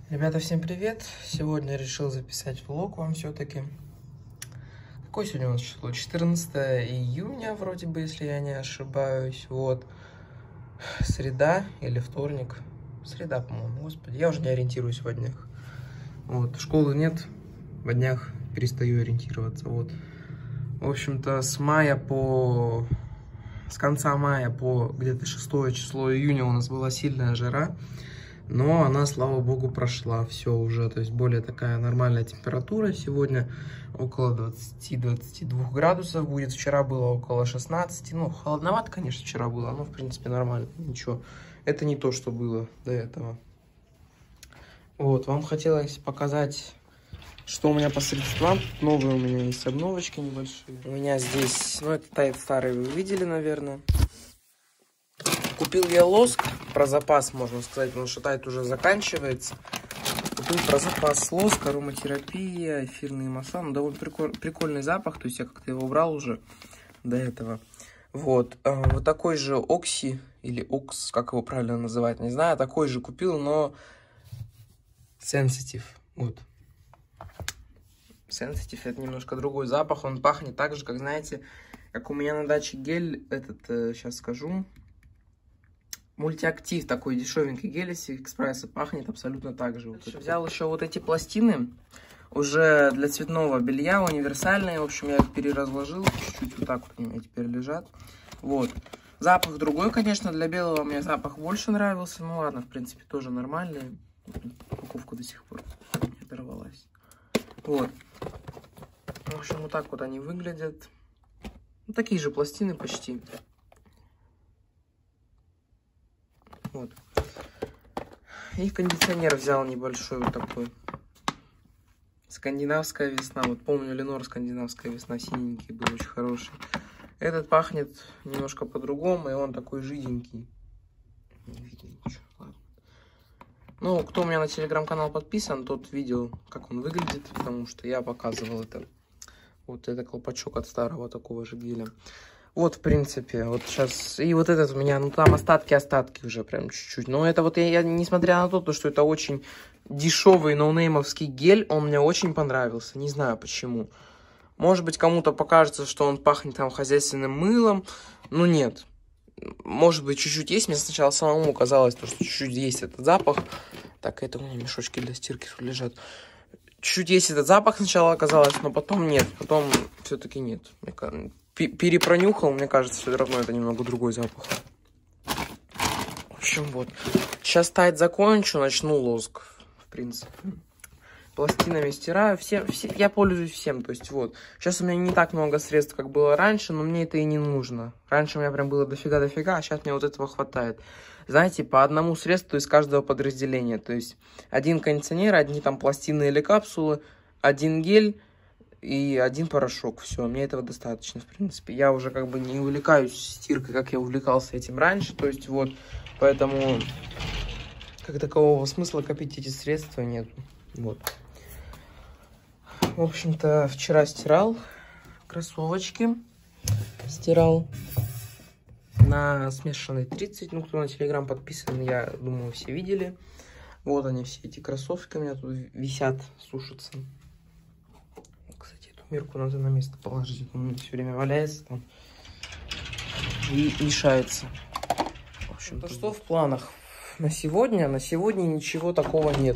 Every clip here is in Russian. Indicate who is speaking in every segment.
Speaker 1: Ребята, всем привет! Сегодня решил записать влог вам все-таки. Какое сегодня у нас число? 14 июня, вроде бы, если я не ошибаюсь. Вот. Среда или вторник. Среда, по-моему. Господи, я уже не ориентируюсь во днях. Вот. Школы нет. Во днях перестаю ориентироваться. Вот. В общем-то, с конца мая по где-то 6 число июня у нас была сильная жара. Но она, слава богу, прошла. Все уже, то есть более такая нормальная температура. Сегодня около 20-22 градусов будет. Вчера было около 16. Ну, холодновато, конечно, вчера было. Но, в принципе, нормально. Ничего. Это не то, что было до этого. Вот, вам хотелось показать, что у меня по средствам. Новые у меня есть обновочки небольшие. У меня здесь, ну, это тайт старый, вы видели, наверное. Купил я лоск, про запас, можно сказать, потому что тайт уже заканчивается. Купил про запас лоск, ароматерапия, эфирные масла. Ну, довольно прикольный запах, то есть я как-то его брал уже до этого. Вот, вот такой же Окси, или Окс, как его правильно называть, не знаю. Такой же купил, но Sensitive, вот. Sensitive — это немножко другой запах, он пахнет так же, как, знаете, как у меня на даче гель, сейчас скажу. Мультиактив, такой дешевенький гель из Экспресса, пахнет абсолютно так же. Вот взял еще вот эти пластины, уже для цветного белья, универсальные. В общем, я их переразложил, чуть-чуть вот так вот у меня теперь лежат. Вот. Запах другой, конечно, для белого мне запах больше нравился. Ну ладно, в принципе, тоже нормальный. Упаковка до сих пор не оторвалась. Вот. В общем, вот так вот они выглядят. Ну, такие же пластины почти. Вот. И кондиционер взял небольшой вот такой. Скандинавская весна. Вот помню, Ленор скандинавская весна, синенький был, очень хороший. Этот пахнет немножко по-другому, и он такой жиденький. Не видно ничего, ладно. Ну, кто у меня на телеграм-канал подписан, тот видел, как он выглядит, потому что я показывал это. Вот это колпачок от старого такого же геля. Вот, в принципе, вот сейчас. И вот этот у меня, ну там остатки уже прям чуть-чуть. Но это вот я, несмотря на то, что это очень дешевый ноунеймовский гель, он мне очень понравился. Не знаю почему. Может быть, кому-то покажется, что он пахнет там хозяйственным мылом. Ну нет. Может быть, чуть-чуть есть. Мне сначала самому казалось, что чуть-чуть есть этот запах. Так, это у меня мешочки для стирки тут лежат. Чуть-чуть есть этот запах сначала оказалось, но потом нет. Потом все-таки нет. Перепронюхал, мне кажется, все равно это немного другой запах. В общем, вот. Сейчас тайт закончу, начну лоск, в принципе. Пластинами стираю. Я пользуюсь всем, то есть вот. Сейчас у меня не так много средств, как было раньше, но мне это и не нужно. Раньше у меня прям было дофига, а сейчас мне вот этого хватает. Знаете, по одному средству из каждого подразделения. То есть один кондиционер, одни там пластины или капсулы, один гель и один порошок. Все, мне этого достаточно, в принципе. Я уже как бы не увлекаюсь стиркой, как я увлекался этим раньше. То есть вот, поэтому как такового смысла копить эти средства нет. Вот. В общем-то, вчера стирал кроссовочки. Стирал на смешанной 30. Ну, кто на телеграм подписан, я думаю, все видели. Вот они, все эти кроссовки у меня тут висят, сушатся. Кстати, эту мерку надо на место положить. Он все время валяется там и мешается. В общем-то, что в планах на сегодня? На сегодня ничего такого нет.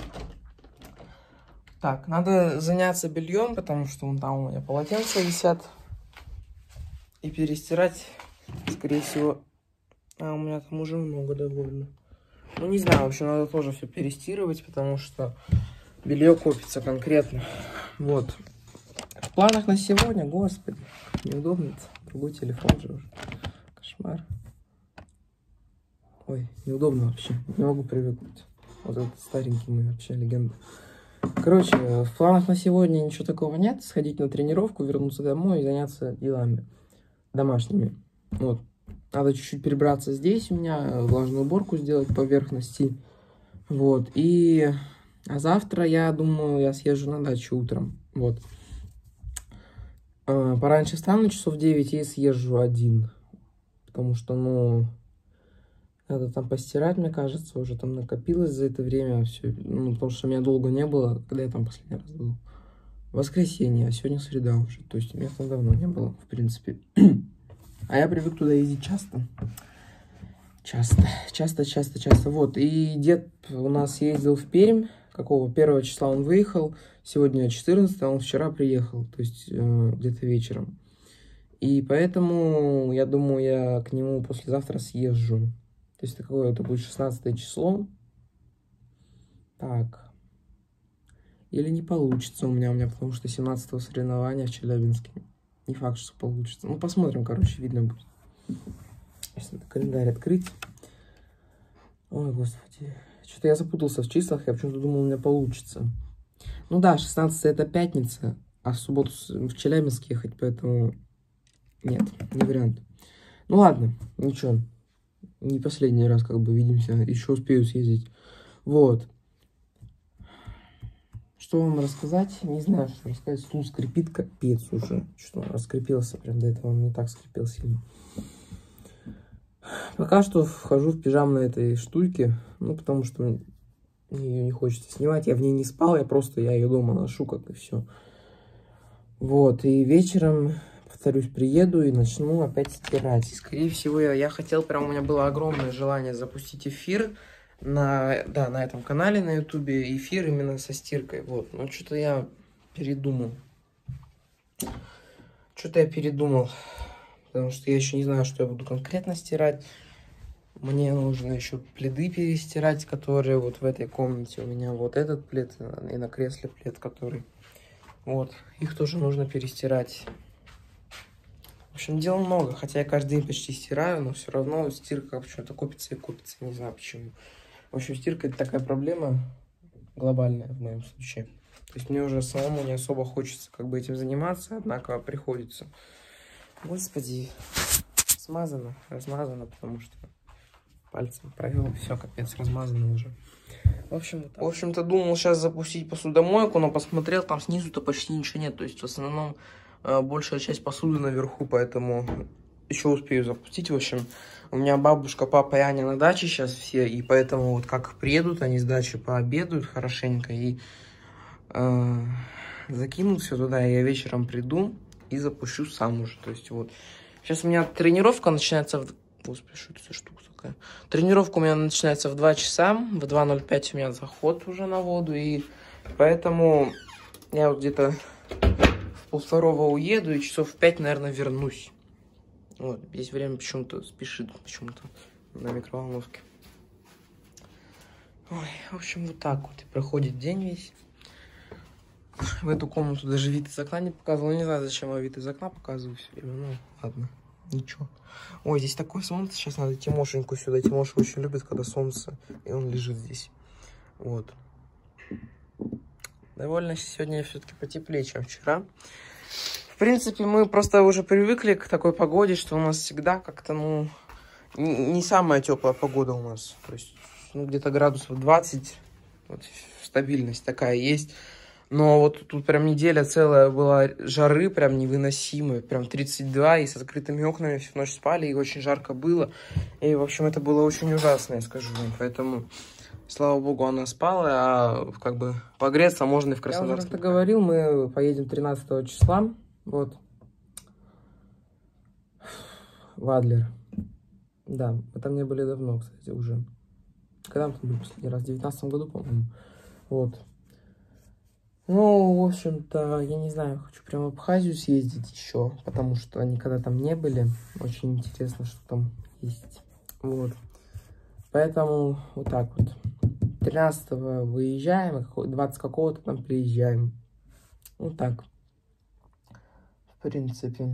Speaker 1: Так, надо заняться бельем, потому что вон там у меня полотенца висят. И перестирать, скорее всего. А у меня там уже много довольно. Ну, не знаю, в общем, надо тоже все перестирывать, потому что белье копится конкретно. Вот. В планах на сегодня, господи, неудобно. Другой телефон же уже. Кошмар. Ой, неудобно вообще. Не могу привыкнуть. Вот этот старенький мой вообще легенда. Короче, в планах на сегодня ничего такого нет. Сходить на тренировку, вернуться домой и заняться делами домашними. Вот. Надо чуть-чуть перебраться здесь у меня, влажную уборку сделать поверхности. Вот. А завтра, я думаю, я съезжу на дачу утром. Вот. Пораньше встану, часов 9, и съезжу один. Потому что, ну, Надо там постирать, мне кажется, уже там накопилось за это время все. Ну, потому что меня долго не было, когда я там последний раз был. Воскресенье, а сегодня среда уже. То есть меня там давно не было, в принципе. А я привык туда ездить часто. Часто. Вот. И дед у нас ездил в Пермь. Какого? 1 числа он выехал. Сегодня 14, а он вчера приехал. То есть где-то вечером. И поэтому, я думаю, я к нему послезавтра съезжу. То есть какое это будет 16 число. Так. Или не получится у меня, потому что 17-го соревнования в Челябинске. Не факт, что получится. Ну, посмотрим, короче, видно будет. Сейчас надо календарь открыть. Ой, господи. Что-то я запутался в числах, я почему-то думал, у меня получится. Ну да, 16 это пятница, а в субботу в Челябинск ехать, поэтому нет, не вариант. Ну ладно, ничего. Не последний раз как бы видимся, еще успею съездить. Вот. Что вам рассказать? Не знаю, что рассказать. Стул скрипит, капец уже. Что он раскрепился, прям до этого он не так скрипел сильно. Пока что вхожу в пижамной этой штуке, ну, потому что ее не хочется снимать. Я в ней не спал, я ее дома ношу, как и все. Вот, и вечером, повторюсь, приеду и начну опять стирать. И, скорее всего, я хотел, прям у меня было огромное желание запустить эфир на этом канале на ютубе, эфир именно со стиркой, вот. Но что-то я передумал. Потому что я еще не знаю, что я буду конкретно стирать. Мне нужно еще пледы перестирать, которые вот в этой комнате. У меня вот этот плед и на кресле плед, который... Вот, их тоже нужно перестирать. В общем, дел много. Хотя я каждый день почти стираю, но все равно стирка почему-то копится и копится. Не знаю почему. В общем, стирка это такая проблема глобальная в моем случае. То есть мне уже самому не особо хочется как бы этим заниматься, однако приходится. Господи, размазано, потому что пальцем провел, все, капец, размазано уже. В общем-то, думал сейчас запустить посудомойку, но посмотрел, там снизу-то почти ничего нет. То есть в основном большая часть посуды наверху, поэтому еще успею запустить. В общем, у меня бабушка, папа и Аня на даче сейчас все, и поэтому вот как приедут они с дачи, пообедают хорошенько и закинут все туда, и я вечером приду и запущу сам уже. То есть вот, сейчас у меня тренировка начинается в... Господи, что это за штука такая? Тренировка у меня начинается в 2 часа, в 2:05 у меня заход уже на воду, и поэтому я вот где-то в 1:30 уеду, и часов в 5, наверное, вернусь. Вот, здесь время почему-то спешит, почему-то на микроволновке. Ой, в общем, вот так вот и проходит день весь. В эту комнату даже вид из окна не показывал. Не знаю, зачем я вид из окна показываю все время. Ну, ладно, ничего. Ой, здесь такое солнце. Сейчас надо Тимошеньку сюда. Тимоша очень любит, когда солнце, и он лежит здесь. Вот. Довольно сегодня все-таки потеплее, чем вчера. В принципе, мы просто уже привыкли к такой погоде, что у нас всегда как-то, ну, не самая теплая погода у нас. То есть, ну, где-то градусов 20. Вот, стабильность такая есть. Но вот тут прям неделя целая была жары, прям невыносимой, прям 32, и с открытыми окнами всю ночь спали, и очень жарко было. И, в общем, это было очень ужасно, я скажу вам. Поэтому, слава богу, она спала, а как бы погреться можно и в Краснодарском. Я уже как-то говорил, мы поедем 13 числа, вот, в Адлер. Да, мы там не были давно, кстати, уже. Когда мы там были последний раз? В 2019 году, по-моему. Вот. Ну, в общем-то, я не знаю, хочу прям в Абхазию съездить еще, потому что никогда там не были. Очень интересно, что там есть. Вот. Поэтому вот так вот. 13-го выезжаем, 20 какого-то там приезжаем. Вот так. В принципе.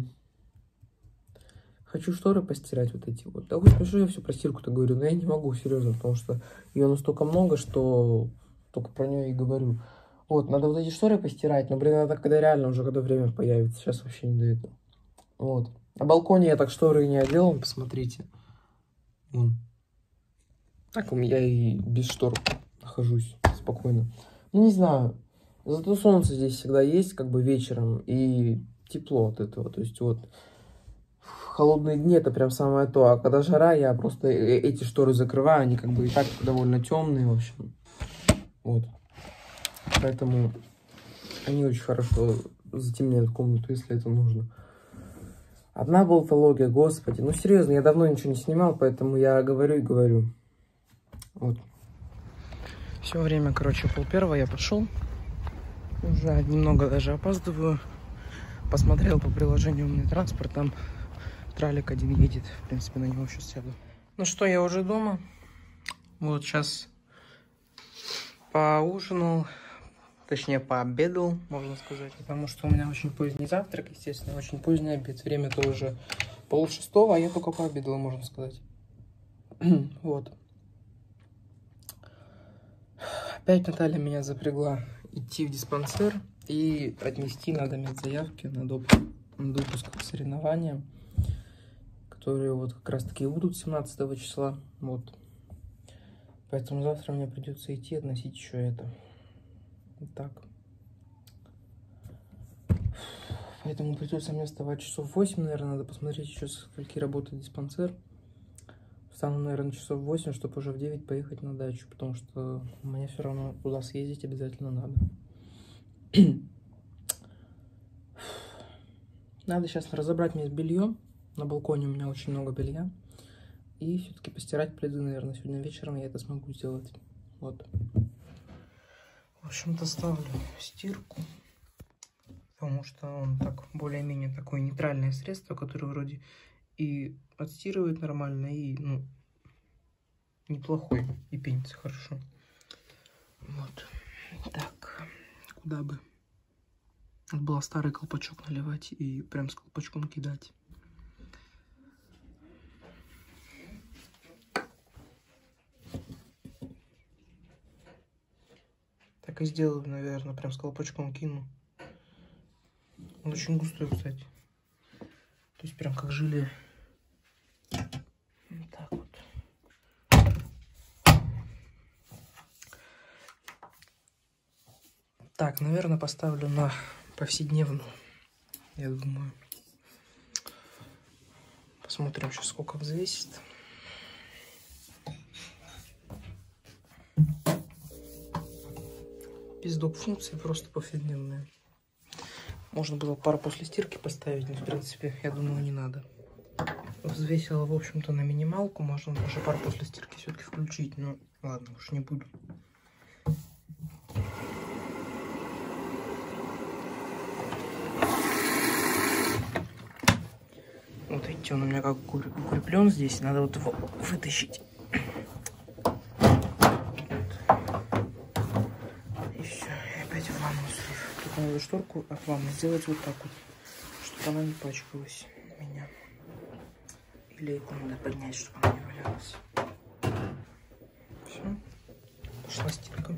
Speaker 1: Хочу шторы постирать вот эти вот. Да господи, что я все про стирку-то говорю? Но я не могу, серьезно, потому что ее настолько много, что только про нее и говорю. Вот, надо вот эти шторы постирать, но, блин, надо когда реально уже, когда время появится. Сейчас вообще не до этого. Вот. На балконе я так шторы не одел, посмотрите. Вон. Так я и без штор нахожусь спокойно. Ну, не знаю. Зато солнце здесь всегда есть, как бы вечером, и тепло от этого. То есть вот холодные дни это прям самое то. А когда жара, я просто эти шторы закрываю, они как бы и так довольно темные, в общем. Вот. Поэтому они очень хорошо затемняют комнату, если это нужно. Одна болтология, господи. Ну, серьезно, я давно ничего не снимал, поэтому я говорю и говорю. Вот. Все время, короче, 12:30 я пошел. Уже немного даже опаздываю. Посмотрел по приложению «Умный транспорт», там тралик один едет. В принципе, на него сейчас сяду. Ну что, я уже дома. Вот сейчас поужинал. Точнее, пообедал, можно сказать. Потому что у меня очень поздний завтрак, естественно, очень поздний обед. Время-то уже 5:30, а я только пообедал, можно сказать. Вот. Опять Наталья меня запрягла идти в диспансер и отнести надо медзаявки на допуск к соревнованиям, которые вот как раз таки будут 17 числа. Вот. Поэтому завтра мне придется идти относить еще это. Вот так. Поэтому придется мне вставать часов 8, наверное, надо посмотреть еще, со скольки работает диспансер. Встану, наверное, часов 8, чтобы уже в 9 поехать на дачу, потому что мне все равно туда съездить обязательно надо. Надо сейчас разобрать мне белье. На балконе у меня очень много белья. И все-таки постирать пледы, наверное, сегодня вечером я это смогу сделать. Вот. В общем-то, ставлю стирку. Потому что он так более-менее такое нейтральное средство, которое вроде и отстирывает нормально, и, ну, неплохой, и пенится хорошо. Вот. Так, куда бы? Надо было старый колпачок наливать и прям с колпачком кидать. Так и сделаю, наверное, прям с колпачком кину. Он очень густой, кстати. То есть прям как желе. Вот так вот. Так, наверное, поставлю на повседневную. Я думаю. Посмотрим сейчас, сколько взвесит. Без доп-функции, просто повседневная. Можно было пару после стирки поставить, но в принципе, я думаю, не надо. Взвесила, в общем-то, на минималку. Можно даже пару после стирки все-таки включить. Но ладно, уж не буду. Вот видите, он у меня как укреплен здесь. Надо вот его вытащить. И все, и опять в ванну. Тут надо шторку от ванны сделать вот так вот, чтобы она не пачкалась у меня. Или это надо поднять, чтобы она не валялась. Все, пошла стирка.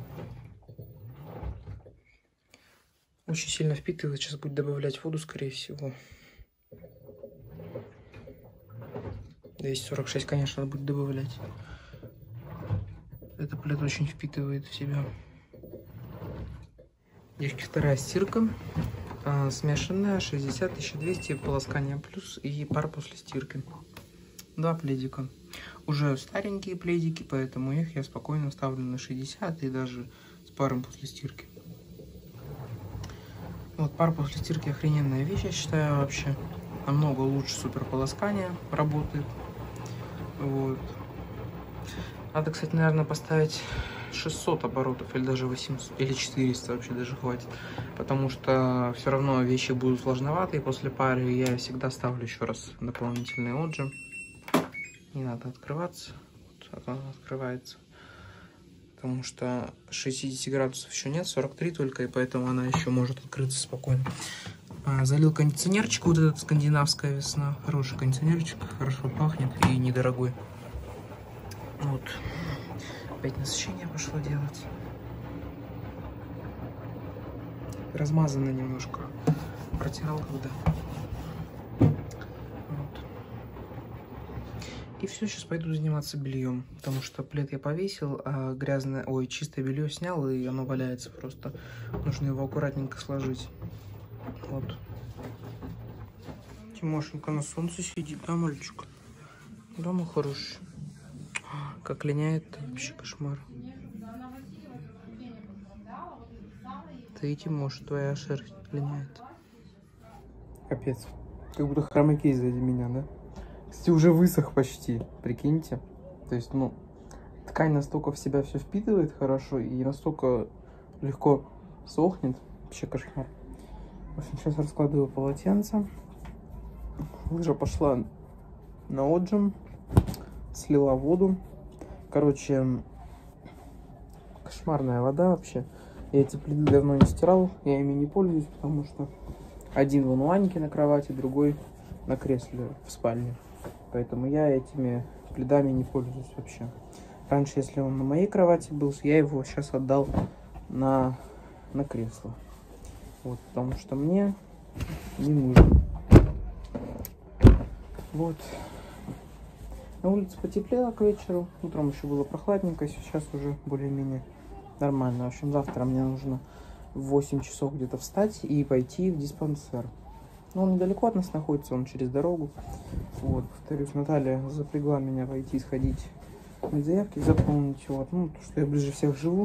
Speaker 1: Очень сильно впитывает, сейчас будет добавлять воду, скорее всего. 246, конечно, надо будет добавлять. Эта плед очень впитывает в себя. Девочки, вторая стирка. Смешанная, 60, 1200, полоскание плюс и пар после стирки. 2 пледика. Уже старенькие пледики, поэтому их я спокойно ставлю на 60 и даже с паром после стирки. Вот пар после стирки охрененная вещь, я считаю, вообще. Намного лучше супер полоскания работает. Вот. Надо, кстати, наверное, поставить 600 оборотов или даже 800, или 400 вообще даже хватит. Потому что все равно вещи будут сложноватые после пары. Я всегда ставлю еще раз дополнительный отжим. Не надо открываться. Вот она открывается. Потому что 60 градусов еще нет, 43 только, и поэтому она еще может открыться спокойно. Залил кондиционерчик, вот этот скандинавская весна. Хороший кондиционерчик, хорошо пахнет и недорогой. Вот. Опять насыщение пошло делать. Размазано немножко. Протирал когда. Вот. И все, сейчас пойду заниматься бельем. Потому что плед я повесил, а грязное, ой, чистое белье снял, и оно валяется просто. Нужно его аккуратненько сложить. Вот. Тимошенька на солнце сидит, да, мальчик? Да, мой хороший. Как линяет, вообще кошмар. Ты, Тимош, твоя шерсть линяет. Капец. Как будто хромакей сзади меня, да? Кстати, уже высох почти, прикиньте. То есть, ну, ткань настолько в себя все впитывает хорошо и настолько легко сохнет. Вообще кошмар. В общем, сейчас раскладываю полотенце. Лыжа пошла на отжим. Слила воду. Короче, кошмарная вода вообще. Я эти пледы давно не стирал. Я ими не пользуюсь, потому что один вон у Аньки на кровати, другой на кресле в спальне. Поэтому я этими пледами не пользуюсь вообще. Раньше, если он на моей кровати был, я его сейчас отдал на кресло. Вот, потому что мне не нужен. Вот. На улице потеплело к вечеру. Утром еще было прохладненько, сейчас уже более-менее нормально. В общем, завтра мне нужно в 8 часов где-то встать и пойти в диспансер. Но он недалеко от нас находится, он через дорогу. Вот, повторюсь, Наталья запрягла меня пойти сходить, заявки заполнить. Вот, ну, то, что я ближе всех живу.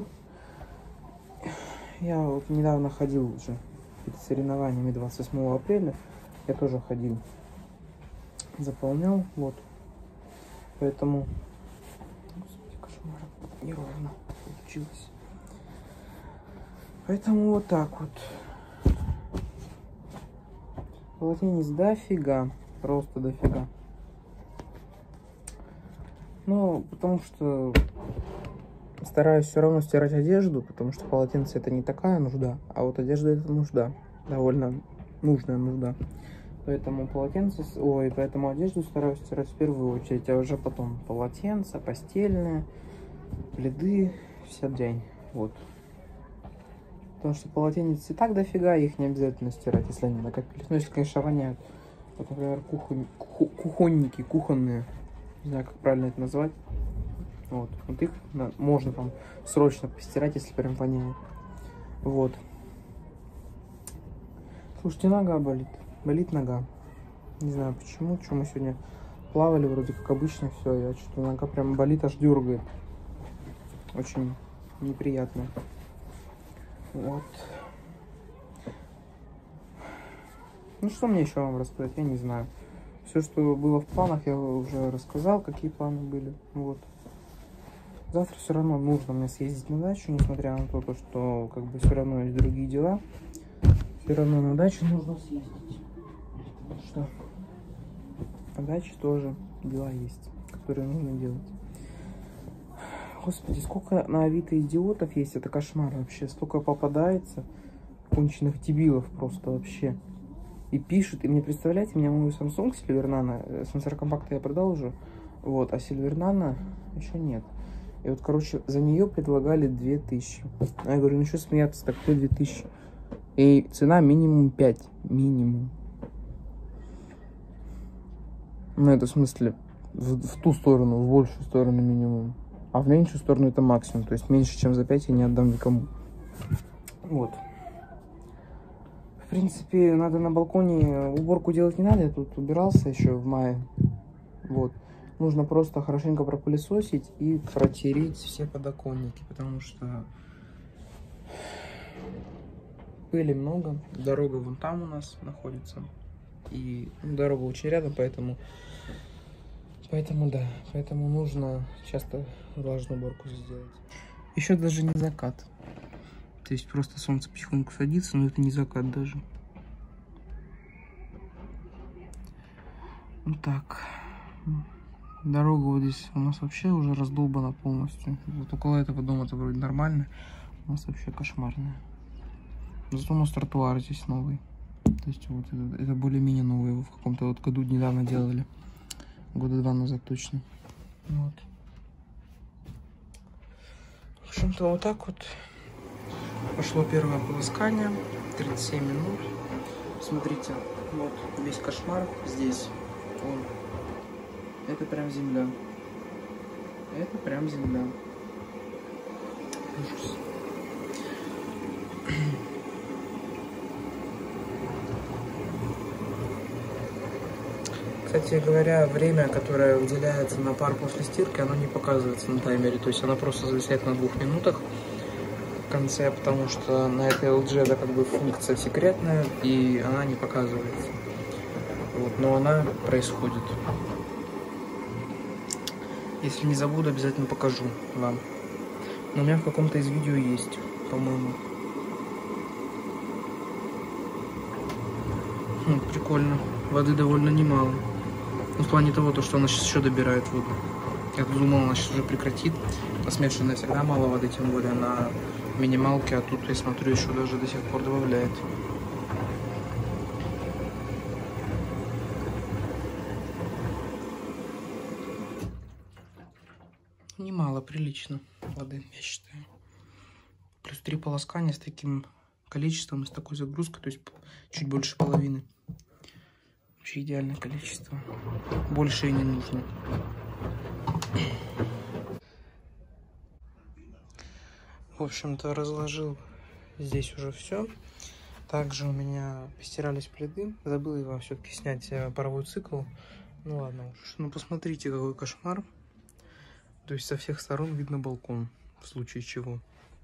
Speaker 1: Я вот недавно ходил уже перед соревнованиями 28 апреля. Я тоже ходил, заполнял, вот. Поэтому, господи, кошмар, неровно получилось. Поэтому вот так вот. Полотенец дофига, просто дофига. Ну, потому что стараюсь все равно стирать одежду, потому что полотенце это не такая нужда, а вот одежда это нужда, довольно нужная нужда. Поэтому поэтому одежду стараюсь стирать в первую очередь, а уже потом полотенца, постельные, пледы, вся дрянь, вот. Потому что полотенец и так дофига, их не обязательно стирать, если они накопились. Ну, если, конечно, воняют. Вот, например, кухонники, кухонные, не знаю, как правильно это назвать. Вот их можно там срочно постирать, если прям воняет. Вот. Слушайте, нога болит. Болит нога. Не знаю почему. Что мы сегодня плавали вроде как обычно, все. Я что-то нога прям болит, аж дергает. Очень неприятно. Вот. Ну что мне еще вам рассказать, я не знаю. Все, что было в планах, я уже рассказал, какие планы были. Вот. Завтра все равно нужно мне съездить на дачу, несмотря на то, что как бы все равно есть другие дела. Все равно на дачу нужно съездить. Потому что на даче тоже дела есть, которые нужно делать. Господи, сколько на Авито идиотов есть, это кошмар вообще. Столько попадается конченых дебилов просто вообще. И пишут, и мне, представляете, у меня мой Samsung Silver Nano, сенсор компакта я продал уже, вот, а Silver Nano еще нет. И вот, короче, за нее предлагали 2000. А я говорю, ну что смеяться, так 2000. И цена минимум 5, минимум. Ну, это в смысле, в ту сторону, в большую сторону минимум. А в меньшую сторону это максимум. То есть меньше, чем за 5 я не отдам никому. Вот. В принципе, надо на балконе, уборку делать не надо. Я тут убирался еще в мае. Вот. Нужно просто хорошенько пропылесосить и протереть все подоконники. Потому что пыли много. Дорога вон там у нас находится. И дорога очень рядом, поэтому да. Поэтому нужно часто влажную уборку сделать. Еще даже не закат. То есть просто солнце потихоньку садится, но это не закат даже. Вот так. Дорога вот здесь у нас вообще уже раздолбана полностью. Вот около этого дома-то вроде нормально. У нас вообще кошмарная. Зато у нас тротуар здесь новый. То есть вот это более-менее новый. Его в каком-то вот году недавно делали. Года 2 назад точно. Вот. В общем-то вот так вот. Пошло первое полоскание. 37 минут. Смотрите, вот весь кошмар здесь. Вон. Это прям земля. Это прям земля. Ужас. кстати говоря, время, которое выделяется на пар после стирки, оно не показывается на таймере. То есть она просто зависает на 2 минутах в конце, потому что на этой LG это как бы функция секретная, и она не показывается. Вот, но она происходит. Если не забуду, обязательно покажу вам. Но у меня в каком-то из видео есть, по-моему. Прикольно. Воды довольно немало. Ну, в плане того, что она сейчас еще добирает воду. Я думал, она сейчас уже прекратит. На смешанной всегда мало воды, тем более на минималке. А тут, я смотрю, еще даже до сих пор добавляет. Немало, прилично воды, я считаю. Плюс 3 полоскания с таким количеством, с такой загрузкой, то есть чуть больше половины. Вообще идеальное количество. Больше и не нужно. В общем-то, разложил здесь уже все. Также у меня постирались пледы. Забыл вам все-таки снять паровой цикл. Ну ладно уж. Ну посмотрите, какой кошмар. То есть со всех сторон видно балкон, в случае чего.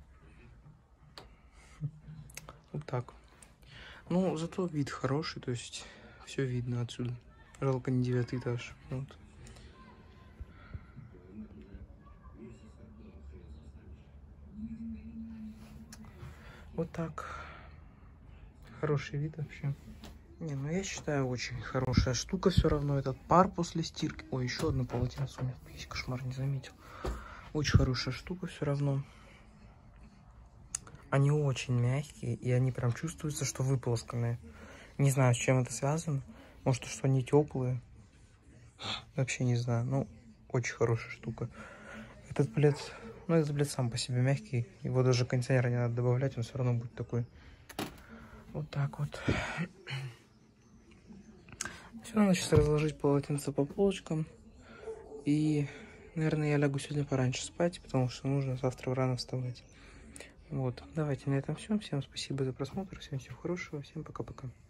Speaker 1: Вот так. Ну, зато вид хороший, то есть все видно отсюда. Жалко, не 9-й этаж. Вот. Вот так. Хороший вид вообще. Не, ну я считаю, очень хорошая штука все равно. Этот пар после стирки. Ой, еще одно полотенце у меня есть, кошмар, не заметил. Очень хорошая штука все равно. Они очень мягкие, и они прям чувствуются, что выполосканные. Не знаю, с чем это связано. Может, что они теплые. Вообще не знаю. Ну, очень хорошая штука. Этот плед, ну, этот плед сам по себе мягкий. Его даже кондиционера не надо добавлять, он все равно будет такой. Вот так вот. Все, надо сейчас разложить полотенце по полочкам. И, наверное, я лягу сегодня пораньше спать, потому что нужно завтра рано вставать. Вот, давайте на этом все. Всем спасибо за просмотр, всем всего хорошего, всем пока-пока.